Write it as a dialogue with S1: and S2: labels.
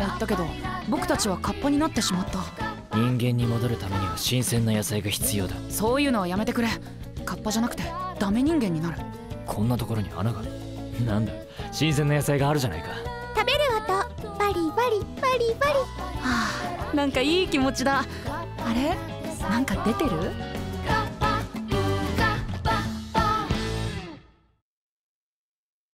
S1: 言ったけど僕たちはカッパになってしまった。
S2: 人間に戻るためには新鮮な野菜が必要だ。
S1: そういうのはやめてくれ。カッパじゃなくてダメ人間になる。
S2: こんなところに穴が。なんだ、新鮮な野菜があるじゃないか。
S3: 食べる音、バリバリバリバリ。
S1: はあ、なんかいい気持ちだ。あれ、なんか出てる？